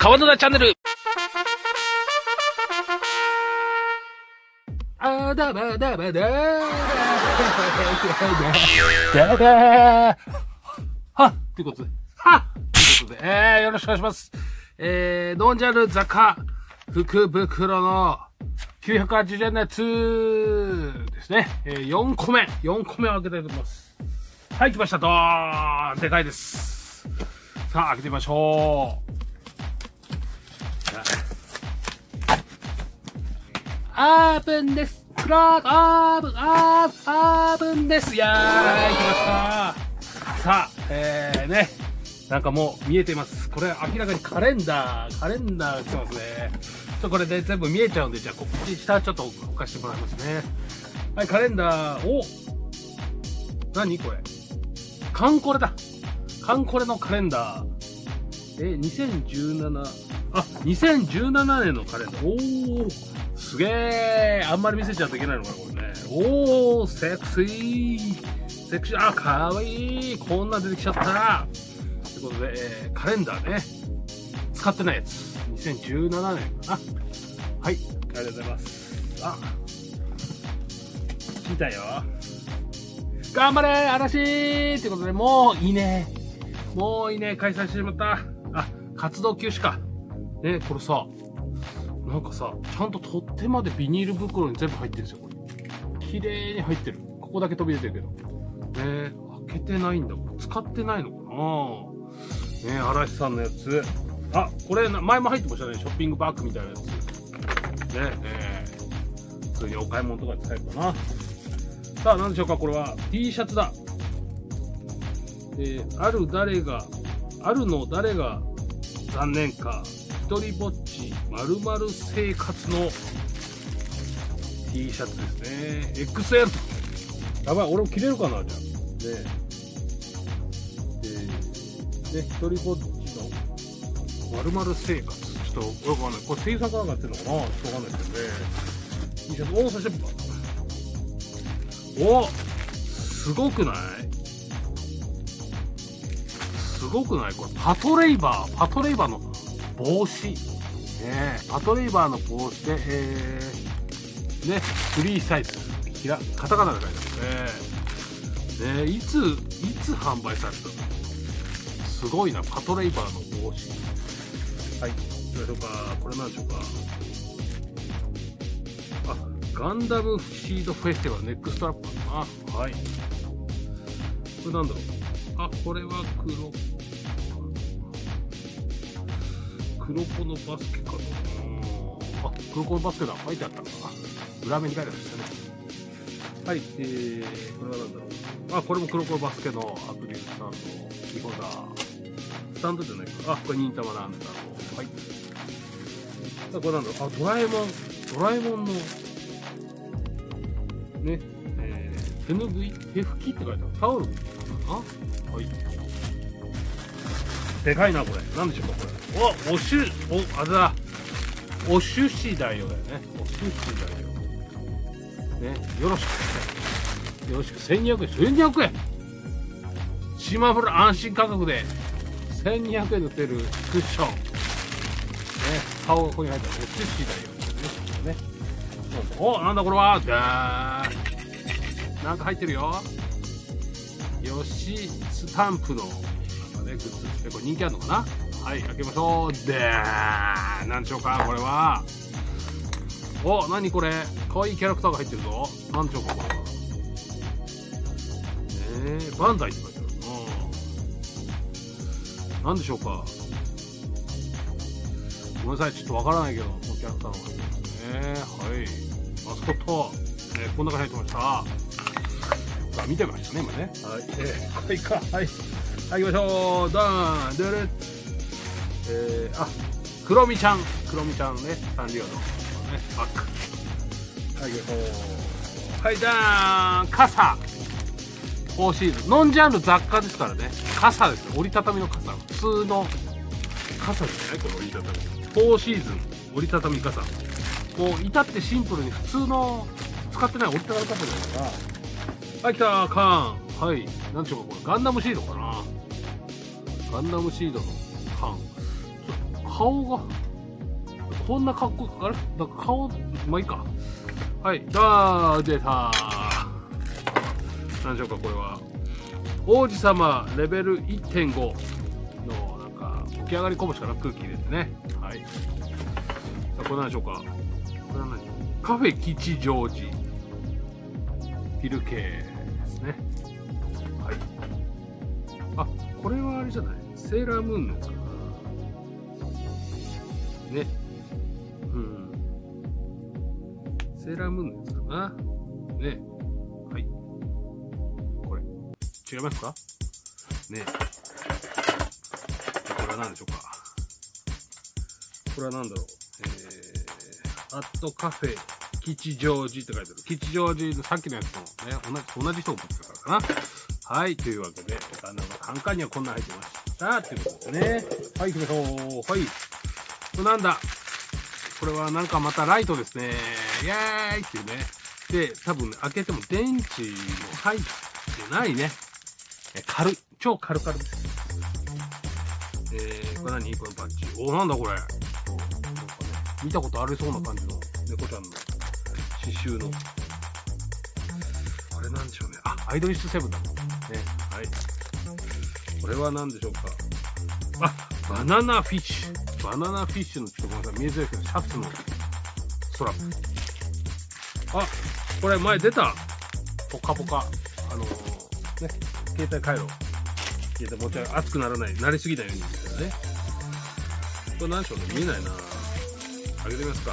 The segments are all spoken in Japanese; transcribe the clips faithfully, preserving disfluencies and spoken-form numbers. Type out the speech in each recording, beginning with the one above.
川野田チャンネル。あだばだばだだだだはっということで、はっということで、えー、よろしくお願いします。えー、ノンジャンル雑貨福袋のきゅうひゃくはちじゅうえんのやつですね。えー、よんこめ、よんこめを開けたいと思います。はい、来ました。ドーンでかいです。さあ、開けてみましょう。アープンです。クラーク、アープン、アープン、アープンです。いやー、来ました。さあ、えーね、なんかもう見えています。これ明らかにカレンダー、カレンダー来てますね。ちょっとこれで全部見えちゃうんで、じゃあこっち下ちょっと置かしてもらいますね。はい、カレンダー、お何これカンコレだ。カンコレのカレンダー。え、にせんじゅうなな、あ、にせんじゅうななねんのカレンダー。おー、すげー。あんまり見せちゃうといけないのかな、これね。おー、セクシー。セクシー、あ、かわいい。こんな出てきちゃったら。ということで、えー、カレンダーね。使ってないやつ。にせんじゅうななねんかな。はい。ありがとうございます。あ、来たよ。頑張れ嵐ーってことで、もういいね。もういいね。開催してしまった。あ、活動休止か。ね、これさ、なんかさ、ちゃんと取っ手までビニール袋に全部入ってるんですよ、これ。綺麗に入ってる。ここだけ飛び出てるけど。ね、開けてないんだ。これ使ってないのかな。ね、嵐さんのやつ。あ、これ、前も入ってましたね。ショッピングバッグみたいなやつ。ね、えー、普通にお買い物とかで使えるかな。さあ、何でしょうか、これは。T シャツだ。えー、ある誰が、あるの誰が残念か。一人ぼっち〇〇生活の T シャツですね。エックスエル と。やばい、俺も着れるかな、じゃあ。ねえ。で、ね、一人ぼっちの〇〇生活。ちょっとよくわかんない。これ制作が上がってるのかな、ちょっとわかんないですけどね。T シャツ、おー、そして、お、すごくない？すごくない？これパトレイバー、パトレイバーの帽子。ねえ、パトレイバーの帽子で、えー、ね、フリーサイズ。ひら、カタカナで書いてあるね。ねえ、いつ、いつ販売されたの？すごいな、パトレイバーの帽子。はい、どうでしょうか。これなんでしょうか。あ、ガンダムシードフェスティバルネックストラップかな。はい。これなんだろう。あ、これは黒。黒子のバスケかな。あ、黒子のバスケだ。書いてあったのかな。裏面に書いてありましたね。はい、えー、これはなんだろう。あ、これも黒子のバスケのアクリルスタンド。キーホルダー。スタンドじゃないか。あ、これ忍たまなんだろう。はい。さあ、これなんだろう。あ、ドラえもん。ドラえもんの、ね、えー、手ぬぐい、手拭きって書いてある。タオルかな。はい。でかいな、これ。なんでしょうか、これ。お、おしゅ、お、あれだ。おしゅしだよだよね。おしゅしだよ。ね、よろしく。よろしく。せんにひゃくえん。せんにひゃくえん島村安心価格で、せんにひゃくえんの出るクッション。ね、顔がここに入ったら、おしゅしだよ。ね。お、なんだこれは。だー。なんか入ってるよ。よしスタンプの、なんかね、グッズ。これ人気あるのかな。はい、開けましょう。でー。なんでしょうか、これは。お、なにこれ。かわいいキャラクターが入ってるぞ。なんでしょうか、これは。えー、バンダイって書いてあるな。なんでしょうか。ごめんなさい、ちょっとわからないけど、このキャラクターが入ってますね。はい。マスコット。えー、こんな感じ入ってました。さあ、見てましたね、今ね。はい。えー、これか。はい。はい、行きましょう。ダーン。でる。えー、あ、クロミちゃん。クロミちゃんね。サンリオの、ね、バッグ。はい、行きましょう。はい、ダーン。傘。フォーシーズン。ノンジャンル雑貨ですからね。傘ですよ。折りたたみの傘。普通の傘ですね、この折りたたみ。フォーシーズン。折りたたみ傘。こう、至ってシンプルに普通の使ってない折りたたみ傘ですから。はい、来た缶。はい。なんでしょうか、これ。ガンダムシードかな。ガンダムシードの缶。 顔が、こんな格好、あれなんか顔、まあいいか。はい。だー、出たー。何でしょうか、これは。王子様レベル いってんご の、なんか、起き上がりこぼしかな、空気入れてね。はい。さあ、これ何でしょうか。これは何？カフェ吉祥寺。ピル系ですね。はい。あ、これはあれじゃない？セーラームーンのやつかな。ね。うん。セーラームーンのやつかな。ね。はい。これ。違いますか？ね。これは何でしょうか。これは何だろう。えー、アットカフェ吉祥寺って書いてある。吉祥寺のさっきのやつとね、同じ、同じ人が持ってたからかな。はい。というわけで、あの、カンカンにはこんな入ってました。ということでね。はい、行きましょう。はい。これなんだ？これはなんかまたライトですね。イェーイっていうね。で、多分、ね、開けても電池も入ってないね。え軽い。超軽々です。えー、これ何？このバッジ。お、なんだこれ。なんかね、見たことありそうな感じの猫ちゃんの刺繍の。これなんでしょうね。あ、アイドリッシュセブンだ。ね。はい。これは何でしょうか。あ、バナナフィッシュ。バナナフィッシュのちょっとごめんなさい。見えづらいけど、シャツのストラップ。あ、これ前出た。ポカポカ。あのー、ね、携帯回路。携帯持ち上げ、熱くならない。慣れすぎないようにみたいなね。これ何でしょうね。見えないな。開けてみますか。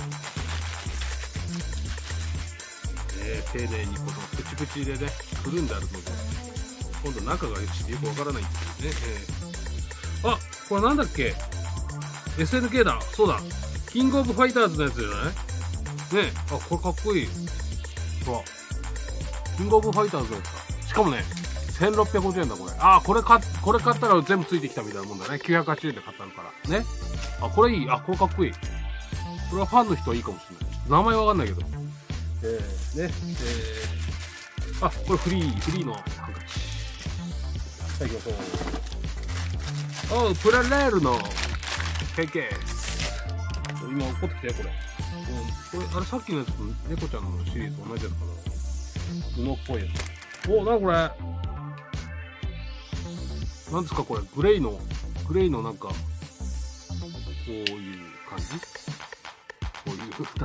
えー、丁寧にこのプチプチでね、くるんであるので、今度中がよくわからないっていうね。えー、あ、これなんだっけ？ エスエヌケー だ。そうだ。キングオブファイターズのやつじゃない？ね。あ、これかっこいい。ほら。キングオブファイターズのやつだ。しかもね、せんろっぴゃくごじゅうえんだ、これ。あ、これ買、これ買ったら全部ついてきたみたいなもんだね。きゅうひゃくはちじゅうえんで買ったのから。ね。あ、これいい。あ、これかっこいい。これはファンの人はいいかもしれない。名前わかんないけど。えー、ね。えー、あ、これフリー、フリーのハンカチ。はい、行きましょう。おう、プラレールのケーケース。今怒ってきたよ、これ。うん、これ、あれさっきのやつと猫ちゃんのシリーズ同じやつかな。布っぽいやつ。お、なにこれ。なんですかこれ。グレイの、グレイのなんか、こういう感じ？こういう、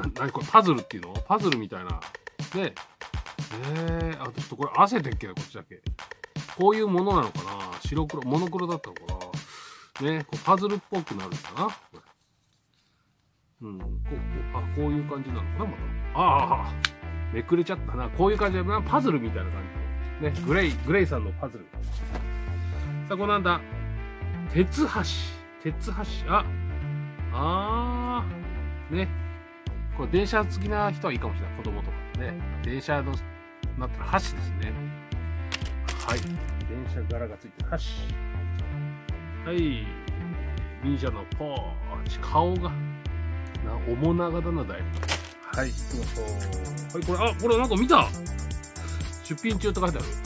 なにこれ、パズルっていうの？パズルみたいな。で、えー、あ、ちょっとこれ汗でっけな、こっちだけ。こういうものなのかな？白黒、モノクロだったのかな？ね、こうパズルっぽくなるのかな？これ。うん、こう、こう、あ、こういう感じなのかなまた。ああ、めくれちゃったな。こういう感じで、パズルみたいな感じ。ね、グレイ、グレイさんのパズル。さあ、これなんだ？鉄箸。鉄箸。あ、あー。ね。これ電車好きな人はいいかもしれない。子供とかね。電車の、なったら箸ですね。はい。電車柄がついてる箸。はい。忍者のポーチ。顔が、な、面長だな、だいぶ。はい。行きましょう。はい、これ、あ、これなんか見た？出品中って書いてある。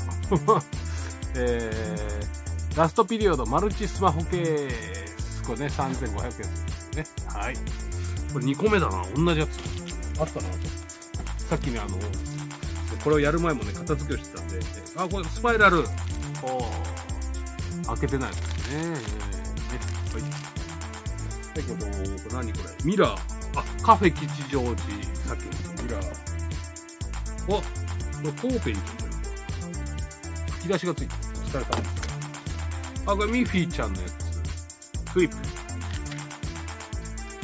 えー、ラストピリオドマルチスマホケース。これね、さんぜんごひゃくえんですね。はい。これにこめだな。同じやつ。あったな。さっきね、あの、これをやる前もね、片付けをしてたんで、あ、これスパイラル。おー。開けてないですね。えー、ね。はい。はい、これ、何これ。ミラー。あ、カフェ吉祥寺。さっきのミラー。お、これコーペについてる。吹き出しがついてる。お疲れ様です。あ、これミッフィーちゃんのやつ。フリップ。はい、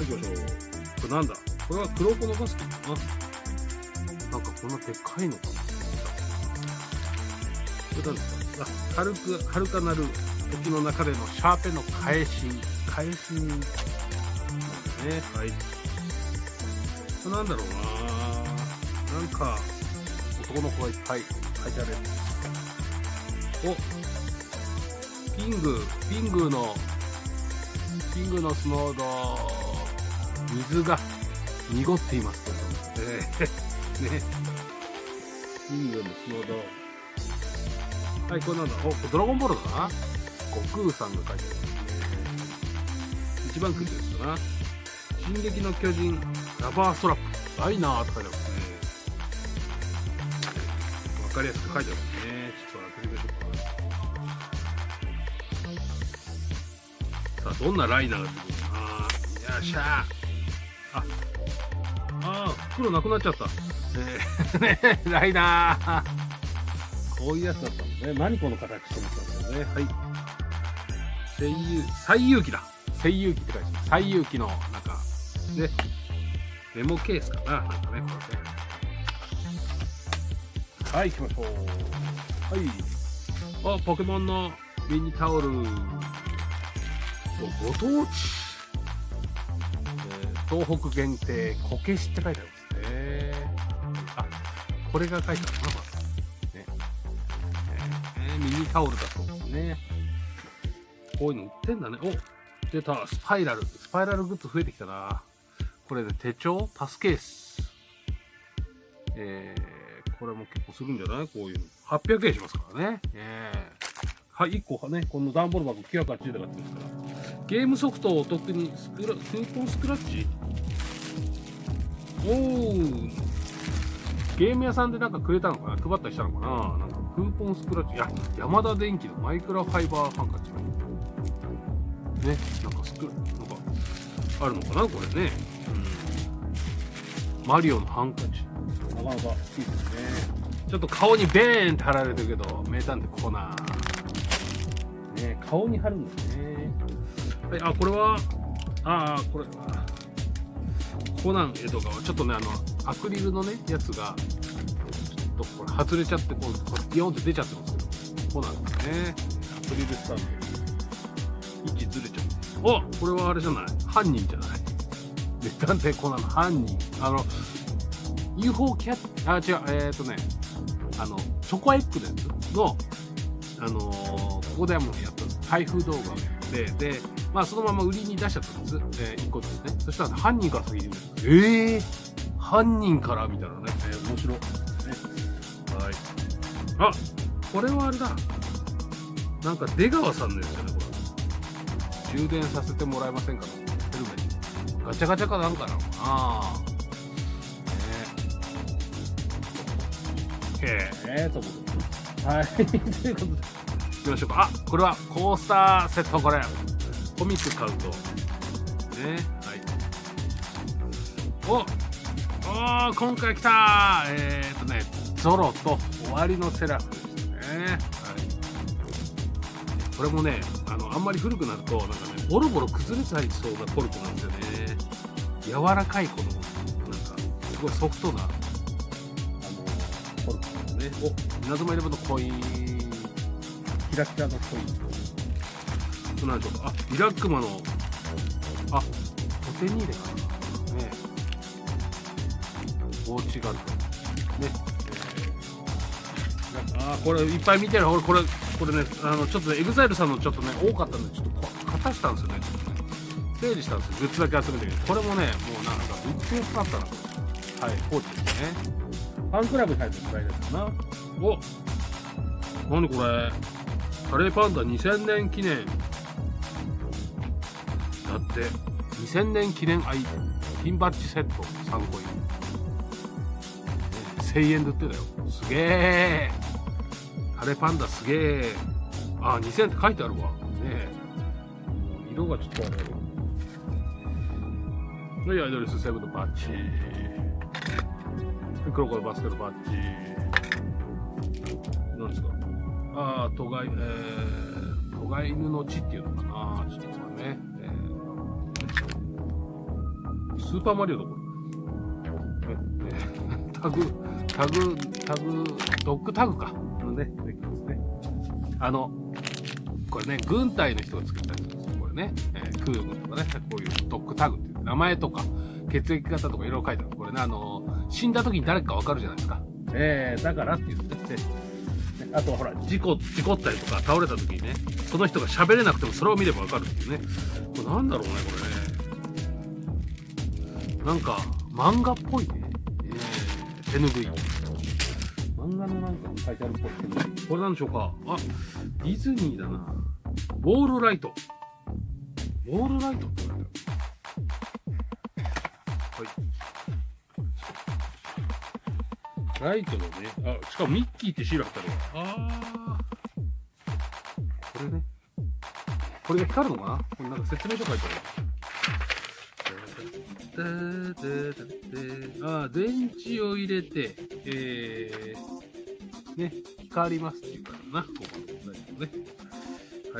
行きましょう。これなんだ？これは黒子のバスケかな？なんかこんなでっかいのかな？これなんですか？あ、軽く、遥かなる時の中でのシャーペンの返し。返しに。なんですね。はい。これなんだろうなぁ。なんか、男の子がいっぱい書いてあるやつ。お、ピング、ピングの、ピングのスノード、水が濁っていますけど、えー、ね。ピングのスノード。はい、これなんだ？お、ドラゴンボールだな。悟空さんが書いてある。 一番くるやつかな。進撃の巨人ラバーストラップライナーって書いてありますね。わかりやすく書いてありますね。ちょっと開けてみましょうかな。さあどんなライナーが出てくるかな。よっしゃー。ああー袋なくなっちゃった、えー、ねライナーこういうやつだったのね。何この形してますよね。はい、西遊西遊記だ。西遊記って書いてある。西遊記のなんかねメモケースかな、なんかねこれね。はい、行きましょう。はい、あ、ポケモンのミニタオル、ご当地、えー、東北限定こけしって書いてありますね。あ、これが書いてあるな、まだね、えー、ミニタオルだそうですね。こういうの売ってんだね。お、出た。スパイラル。スパイラルグッズ増えてきたな。これで手帳パスケース。えー、これも結構するんじゃない？こういうの。はっぴゃくえんしますからね。えー、はい、いっこはね、この段ボール箱きゅうひゃくはちじゅうで買ってますから。ゲームソフトを特にスクラ、クーポンスクラッチ？おー。ゲーム屋さんでなんかくれたのかな？配ったりしたのかな？なんかクーポンスクラッチ。いや、ヤマダ電機のマイクロファイバーハンカチ。ね、なんかスク、なんか、あるのかなこれね。うん。マリオのハンカチ。なかなかいいですね。ちょっと顔にベーンって貼られてるけど、名探偵コナン。ね、顔に貼るんだね。はい、あ、これは、ああ、これは、コナン江戸川。ちょっとね、あの、アクリルのね、やつが、ちょっとこれ外れちゃって、こう、ビヨンって出ちゃってますけど、コナンですね。アクリルスタンド。位置ずれちゃう。お、これはあれじゃない？犯人じゃない？名探偵コナンの犯人。あの、ユーフォー キャット、あ、違う、えっ、ー、とね、あの、チョコエッグのやつの、あのー、ここでもやった開封動画をやって、で、まあそのまま売りに出しちゃったんです。えー、いっこですね。そしたら、ね、犯人から先に言うんです。ええー、犯人からみたいなね。えー、面白い。ね。はい。あ、これはあれだ。なんか出川さんのやつじゃないこれ。充電させてもらえませんか？ヘルメット。ガチャガチャかなんかなのかな。へえ、ということで。はい。ということで。行きましょうか。あ、これはコースターセット、これ。コミック買うと。ね。はい。おおー、今回来たー。えーっとね、ゾロと終わりのセラフですね。はい。これもね、あの、あんまり古くなると、なんかね、ボロボロ崩れちゃいそうなコルクなんですよね。柔らかいこの、なんか、すごいソフトな、あの、コルクですね。お、稲妻イレブンのコイン、キラキラのコインと、そうなんでしょうか。あ、リラックマの、あ、ポテニーレかな。ね。ウォーチガルト。ね。えー、あ、これいっぱい見てる。俺、これ、これね、あの、ちょっとね、エグザイルさんのちょっとね、多かったんで、ちょっとこう、片したんですよね、ちょっとね。整理したんですよ。グッズだけ集めてるけど、これもね、もうなんか、グッズ安かったな。はい、放置ですね。ファンクラブに入ってるぐらいですかな。お、なにこれ。カレーパンダにせんねん記念。だって、にせんねん記念アイテム。ピンバッジセットさんこ入り。せんえんで売ってたよ。すげえ。カレーパンダすげえ。あ、にせんえんって書いてあるわ。ねえ。色がちょっとあれだけど。はい、アイドリスセブンのバッジ。クロコのバスケのバッジ。何ですか？ああ、トガイ、えー、トガイ犬の血っていうのかな。ちょっとね。えー、スーパーマリオだ、これ。えー、タグ、タグ、タグ、ドッグタグか。あのね、できますね。あの、これね、軍隊の人が作ったやつですよ。これね、えー、空軍とかね、こういうドッグタグっていう名前とか、血液型とかいろいろ書いてある。これね、あの、死んだ時に誰かわかるじゃないですか。えー、だからって言ってて、あとはほら、事故、事故ったりとか倒れた時にね、その人が喋れなくてもそれを見ればわかるっていうね。これなんだろうね、これね。なんか、漫画っぽいね。えー、手拭い。漫画のなんか書いてあるっぽい手拭い。これなんでしょうか。あ、ディズニーだな。ウォールライト。 モールライトって言われてる。はい。ライトのね、あ、しかもミッキーってシール貼ってあるわ。あー。これね。これが光るのかな？これなんか説明書書いてある。あー、電池を入れて、えー、ね、光りますっていうからな。ここのライトね。はい。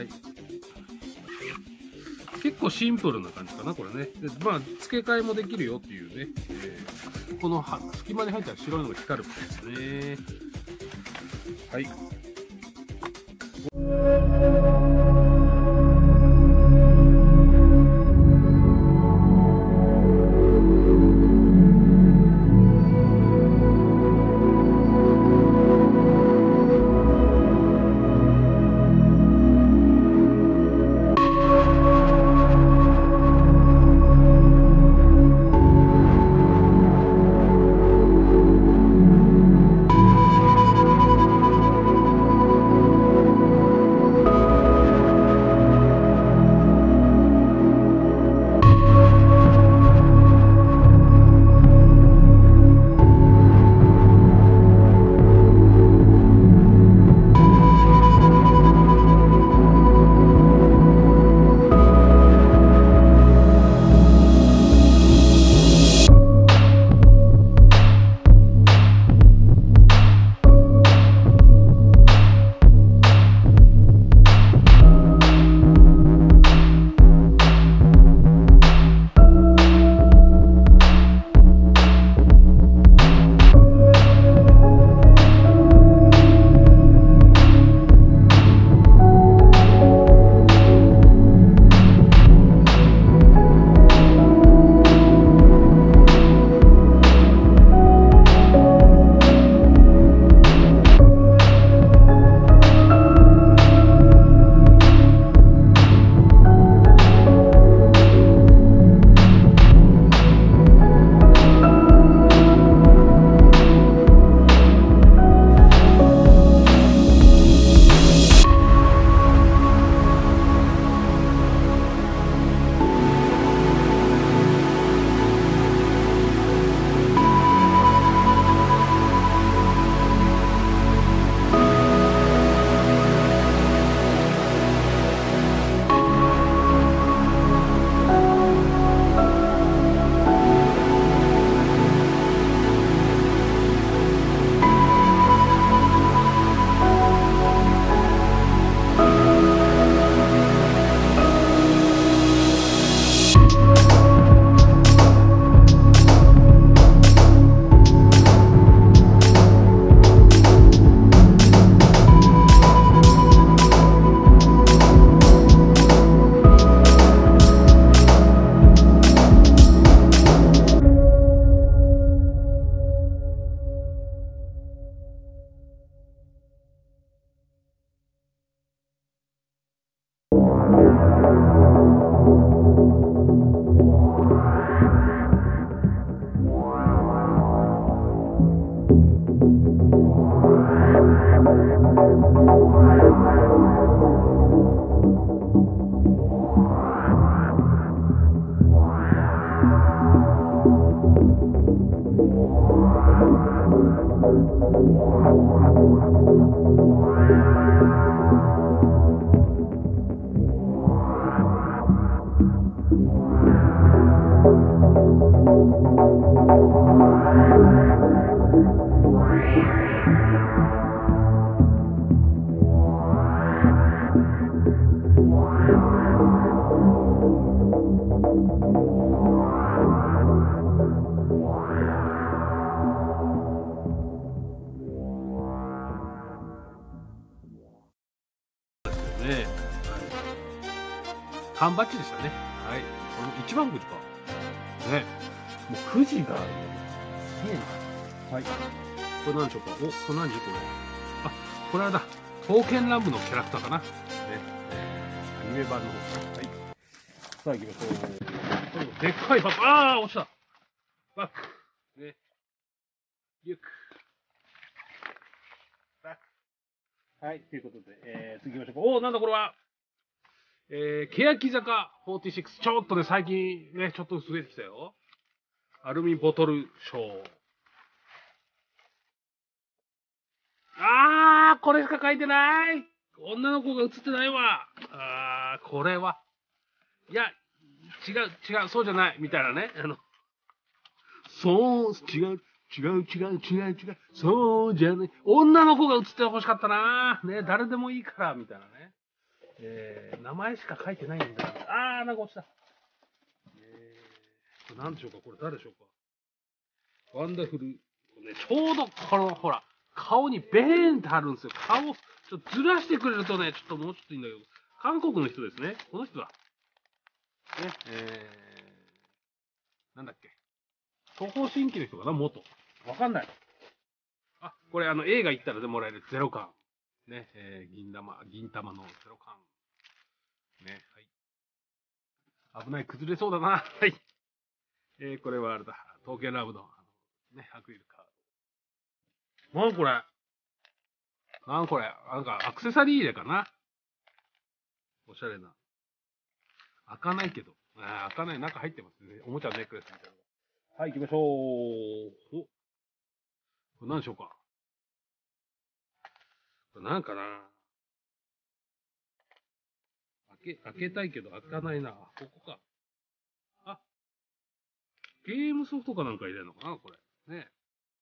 結構シンプルな感じかな、これね。でまあ、付け替えもできるよっていうね。えー、この隙間に入ったら白いのが光るみたいですね。はい。ね、缶バッジでしたね。はい。これ一番くじか。ね。もうくじがあるの。すげえな。はい。これ何でしょうか。お、これ何時これ。あ、これはだ。刀剣乱舞のキャラクターかな。ね。アニメ版の方かな。はい。さあ行きましょう。でっかいバッグ。ああ、落ちた。バッグ。ね。リュック。バッグ。はい。ということで、えー、次行きましょうか。おお、なんだこれは。 えー、欅坂フォーティーシックス。ちょっとね、最近ね、ちょっと増えてきたよ。アルミボトルショー。あー、これしか書いてない。女の子が映ってないわ。あー、これは。いや、違う、違う、そうじゃない。みたいなね。あの、そう、違う、違う、違う、違う、違う、そうじゃない。女の子が映ってほしかったな。ね、誰でもいいから、みたいなね。えー、名前しか書いてないんだ。あー、なんか落ちた。えー、これ何でしょうかこれ誰でしょうかワンダフル。ね、ちょうど、この、ほら、顔にベーンって貼るんですよ。顔、ちょっとずらしてくれるとね、ちょっともうちょっといいんだけど。韓国の人ですね。この人だ。ね、えー、なんだっけ。東方神起の人かな元。わかんない。あ、これあの映画行ったらでもらえるゼロ感。ね、えー、銀玉、銀玉のゼロ感。ね、はい。危ない、崩れそうだな。はい。えー、これはあれだ。刀剣ラブの、あの、ね、アクリルカード。なんこれなんこれなんかアクセサリー入れかなおしゃれな。開かないけど。あ開かない。中入ってますね。おもちゃのネックレスみたいな。はい、行きましょう。お。これ何でしょうかこれ何かな開け、開けたいけど開かないな。ここか。あ、ゲームソフトかなんか入れるのかなこれ。ね。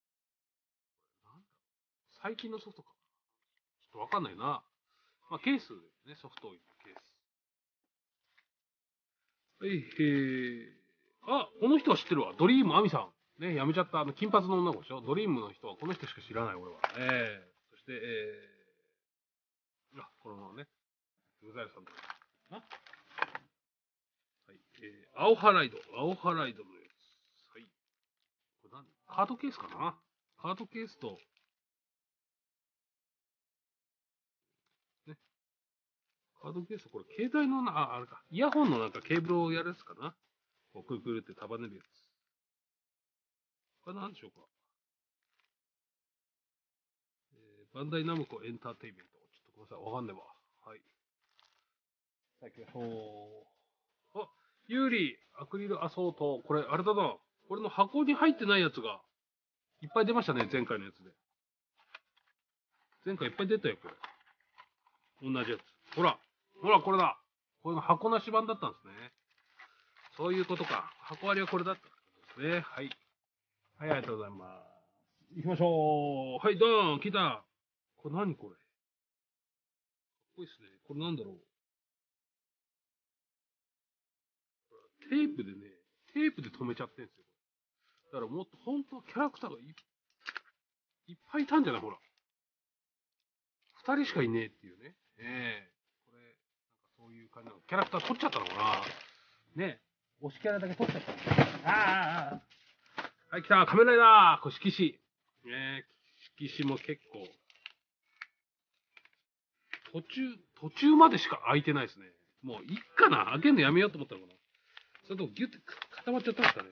最近のソフトか。ちょっとわかんないな。まあ、ケースですね。ソフトを入れるケース。はい、えー、あ、この人は知ってるわ。ドリームアミさん。ね、辞めちゃった。あの、金髪の女の子でしょドリームの人はこの人しか知らない、俺は。ええー、そして、えー、あ、このままね。グザイルさんと。あはい、えー、青ハライド。青ハライドのやつ。はい。これ何カードケースかなカードケースと、ね。カードケース、これ携帯のな、あ、あれか。イヤホンのなんかケーブルをやるやつかなこう、くるくるって束ねるやつ。これ何でしょうかえー、バンダイナムコエンターテイメント。ちょっとごめんなさい。わかんないわ。はい。さあ行きましょう。あ、ユーリアクリルアソート。これ、あれだな。これの箱に入ってないやつが、いっぱい出ましたね。前回のやつで。前回いっぱい出たよ、これ。同じやつ。ほら。ほら、これだ。これの箱なし版だったんですね。そういうことか。箱割りはこれだったんですね。はい。はい、ありがとうございます。行きましょう。はい、ドーン来た。これ何これかっこいいっすね。これなんだろう。テープでね、テープで止めちゃってんすよ。だからもっと本当キャラクターがいいっぱいいたんじゃないほら。二人しかいねえっていうね。ええー、これ、なんかそういう感じなの。キャラクター取っちゃったのかなねえ。推しキャラだけ取っちゃったの。ああ、ああ。はい、来た。カメラだ。これ色紙。ねえ、色紙も結構。途中、途中までしか開いてないですね。もういっかな開けるのやめようと思ったのかなそれともギュッて固まっちゃったんですかね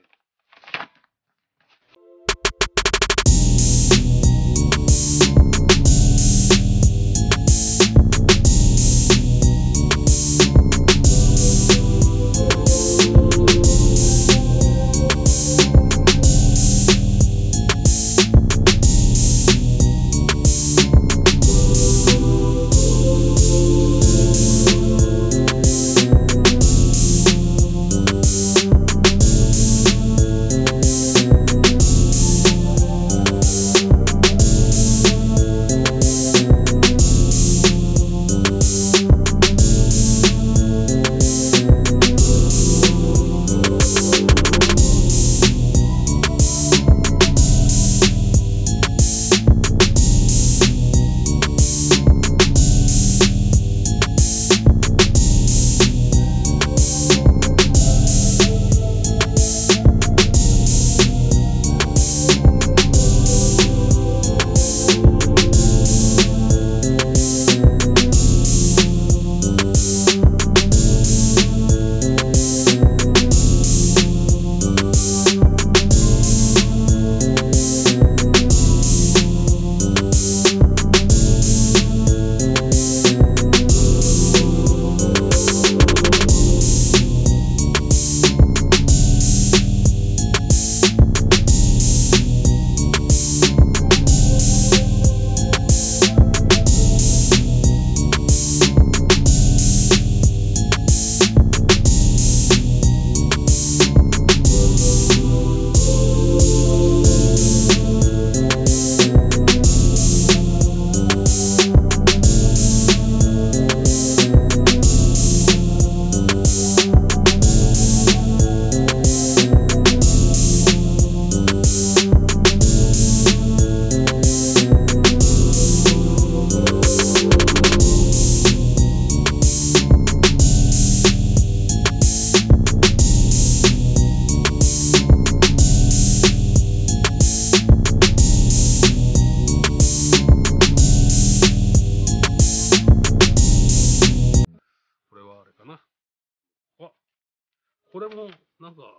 これも、なんか、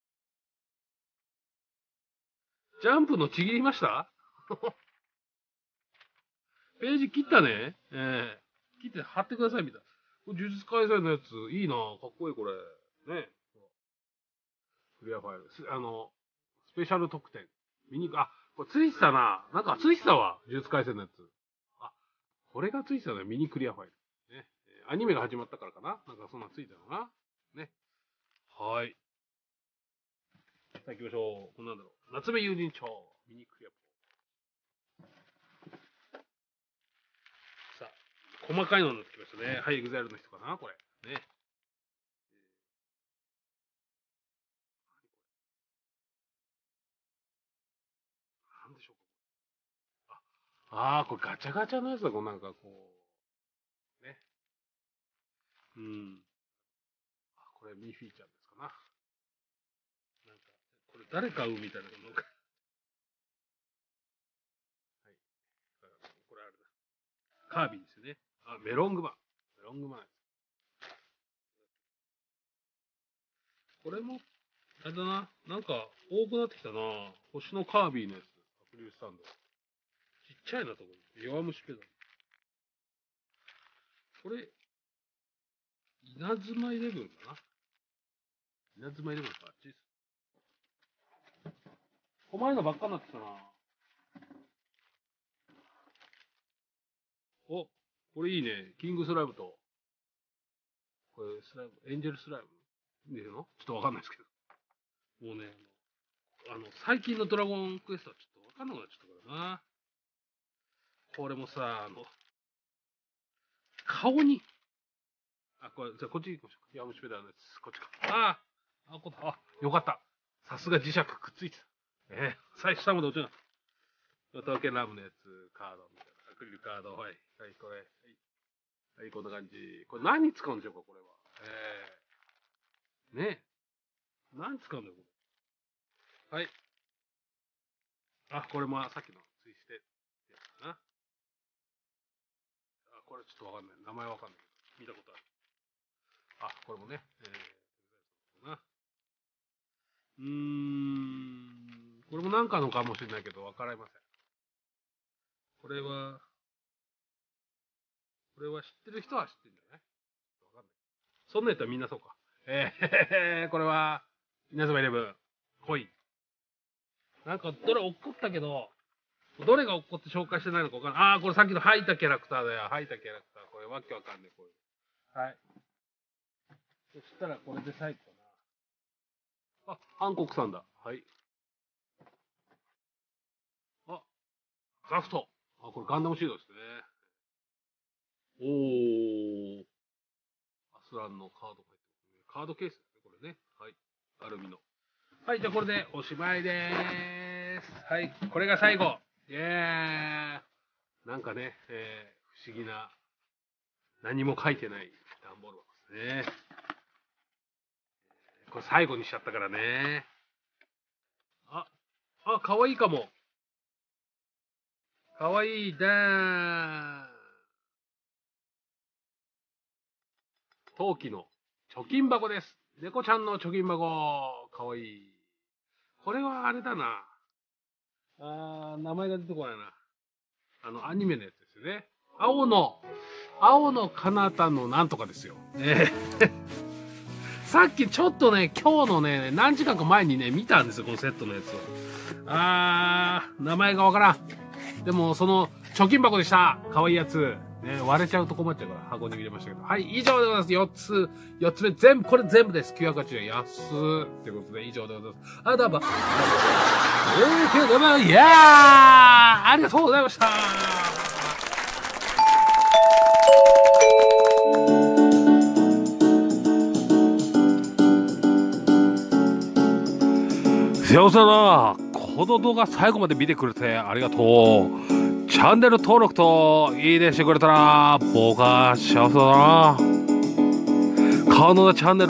ジャンプのちぎりましたページ切ったね。ええー、切って貼ってくださいみたいな。これ呪術廻戦のやつ、いいなかっこいいこれ。ね。クリアファイル。あの、スペシャル特典。ミニ、あ、これついてたな。なんかついてたわ。呪術廻戦のやつ。あ、これがついてたね。ミニクリアファイル。ね。アニメが始まったからかな。なんかそんなついてたのかな。ね。はい。さあ行きましょう。こんなんだろう。夏目友人帳。ミニクリアファイル。さあ、細かいのになってきましたね。はい、エグザイルの人かなこれ。ね。なんでしょうか。ああー、これガチャガチャのやつだ。こうなんかこう。ね。うん。あ、これミッフィーちゃんですかな。なんか、これ誰買うみたいなのが。はい。これあれだ。カービィですよね。あ、メロングマン。メロングマン。これも、あれだな。なんか、多くなってきたな。星のカービィのやつ。アクリルスタンド。ちっちゃいなところ。弱虫ペダル。これ、稲妻イレブンかな。稲妻イレブンか。あっちです。細いのばっかになってきたな。お、これいいね。キングスライムと、これスライム、エンジェルスライムっていうのちょっとわかんないですけど。もうね、あの、最近のドラゴンクエストはちょっとわかんなくなっちゃったからな。これもさ、あの、顔に、あ、これ、じゃあこっち行きましょう。ヤムシペダルのやつ。こっちか。ああ、あ、こあ、よかった。さすが磁石くっついてた。えー、最初下まで落ちなかった。刀剣ラムのやつ、カードみたいな。アクリルカード。はい。はい、これ。はい。はい、こんな感じ。これ何に使うんでしょうか、これは。えー。ねえ。何に使うんだよ、これ。はい。あ、これもさっきのツイステってやつかな。あ、これちょっとわかんない。名前わかんないけど。見たことある。あ、これもね。えー、な。うーん。これもなんかのかもしれないけど、わかりません。これは、これは知ってる人は知ってるんじゃない？わかんない。そんなんやったらみんなそうか。えー、これは、稲妻イレブン。コイン。なんか、どれ落っこったけど、どれが落っこって紹介してないのかわかんない。あー、これさっきの吐いたキャラクターだよ。吐いたキャラクター。これわけわかんない。これ。はい。そしたらこれで最後かな。あ、ハンコックさんだ。はい。あ、ザフト。あ、これガンダムシードですね。おー。アスランのカードが入ってる。カードケースですね、これね。はい。アルミの。はい、じゃあこれでおしまいでーす。はい、これが最後。イエー。なんかね、えー、不思議な、何も書いてない段ボール箱ですね。これ最後にしちゃったからね。あ、あ、かわいいかも。かわいいだー。陶器の貯金箱です。猫ちゃんの貯金箱。かわいい。これはあれだな。あー、名前が出てこないな。あの、アニメのやつですよね。青の、青の彼方のなんとかですよ。えー、さっきちょっとね、今日のね、何時間か前にね、見たんですよ、このセットのやつを。あー、名前がわからん。でも、その、貯金箱でした。かわいいやつ。ね、割れちゃうと困っちゃうから箱に入れましたけど。はい、以上でございます。よっつ、よっつめ、全部、これ全部です。きゅうひゃくはちじゅうえん。安ー。ということで、以上でございます。あ、どうも。えー、どうも、いやーありがとうございました。幸せだな。この動画最後まで見てくれてありがとう。チャンネル登録といいねしてくれたら僕は幸せだな。可能なチャンネル